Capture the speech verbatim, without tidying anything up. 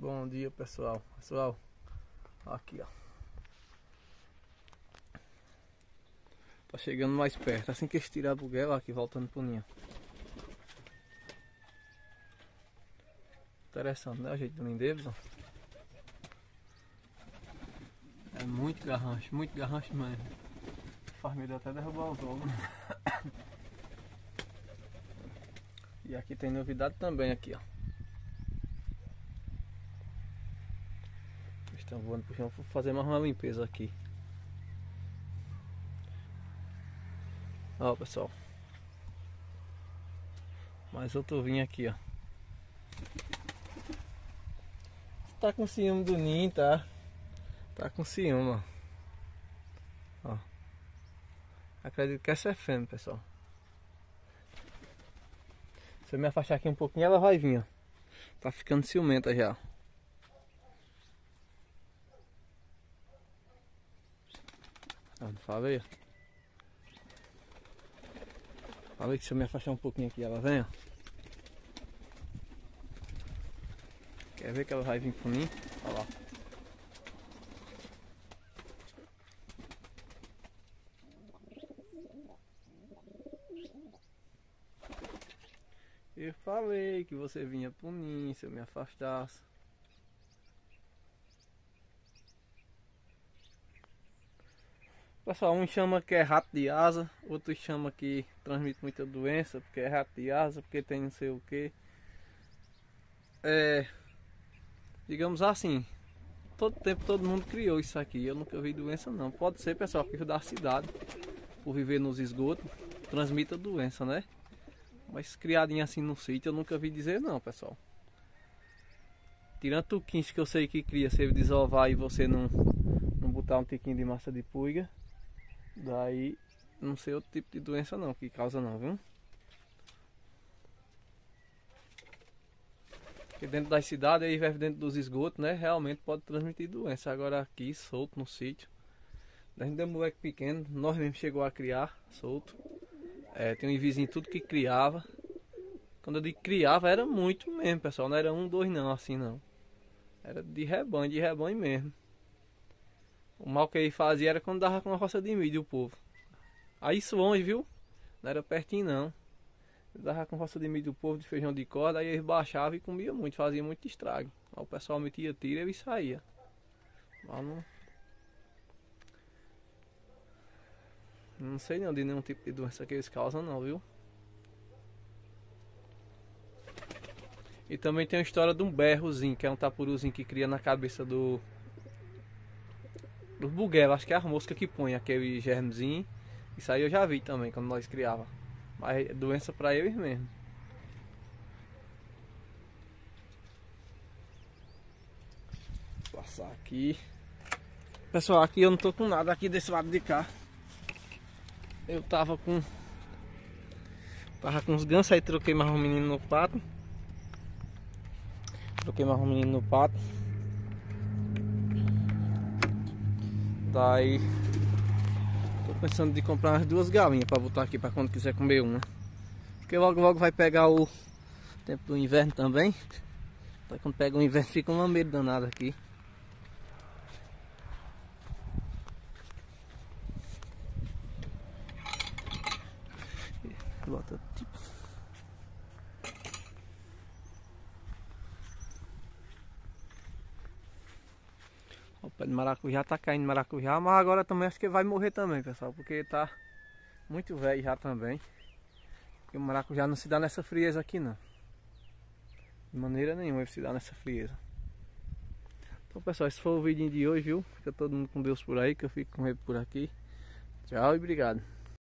Bom dia, pessoal. Pessoal, aqui ó. Tá chegando mais perto. Assim que estirar a buguela, aqui voltando pro ninho. Interessante, né? O jeito do ninho deles, ó. É muito garrancho, muito garrancho mesmo. Faz medo até derrubar os ovos. E aqui tem novidade também aqui, ó. Estão voando pro chão. Vou fazer mais uma limpeza aqui. Ó, pessoal. Mais outro ovinho aqui, ó. Tá com ciúme do ninho, tá? Tá com ciúme, ó. Ó. Acredito que essa é fêmea, pessoal. Se eu me afastar aqui um pouquinho, ela vai vir, ó. Tá ficando ciumenta já. Ó, falei, ó. Falei que se eu me afastar um pouquinho aqui, ela vem, ó. Quer ver que ela vai vir por mim? Olha lá. Eu falei que você vinha por mim se eu me afastasse. Pessoal, um chama que é rato de asa, outro chama que transmite muita doença, porque é rato de asa, porque tem não sei o que. É, digamos assim, todo tempo todo mundo criou isso aqui, eu nunca vi doença não. Pode ser, pessoal, que da cidade, por viver nos esgotos, transmita doença, né? Mas criadinho assim no sítio eu nunca vi dizer não, pessoal. Tirando tuquins que eu sei que cria, se ele desovar e você não, não botar um tiquinho de massa de puiga, daí não sei outro tipo de doença não, que causa não, viu? Porque dentro das cidades, aí vai dentro dos esgotos, né? Realmente pode transmitir doença. Agora aqui, solto no sítio, a gente é um moleque pequeno, nós mesmo chegou a criar, solto. É, tem um vizinho tudo que criava. Quando eu digo criava, era muito mesmo, pessoal. Não era um, dois não, assim não. Era de rebanho, de rebanho mesmo. O mal que ele fazia era quando dava com uma roça de milho, o povo. Aí isso longe, viu? Não era pertinho não. Ele dava com roça de milho do povo, de feijão de corda, aí eles baixavam e comiam muito, fazia muito estrago. Aí o pessoal metia tiro e ele saía. Mas não... Não sei não de nenhum tipo de doença que eles causam não, viu? E também tem a história de um berrozinho, que é um tapuruzinho que cria na cabeça do... dos buguelos, acho que é as moscas que põe aquele germezinho. Isso aí eu já vi também, quando nós criava. Mas é doença pra eles mesmo. Vou passar aqui. Pessoal, aqui eu não tô com nada aqui desse lado de cá. Eu tava com... Tava com os gansos, aí troquei mais um menino no pato. Troquei mais um menino no pato. Daí... Tô pensando de comprar umas duas galinhas pra botar aqui pra quando quiser comer uma. Porque logo logo vai pegar o tempo do inverno também. Então quando pega o inverno fica uma medo danada aqui. Bota tipo. O pé de maracujá tá caindo maracujá, mas agora também acho que vai morrer também, pessoal, porque tá muito velho já também. E o maracujá não se dá nessa frieza aqui não. De maneira nenhuma ele se dá nessa frieza. Então, pessoal, esse foi o vídeo de hoje, viu? Fica todo mundo com Deus por aí, que eu fico com ele por aqui. Tchau e obrigado.